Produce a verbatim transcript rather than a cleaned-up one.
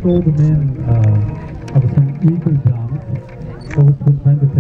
saw the men uh, of some eagle dance. I was trying to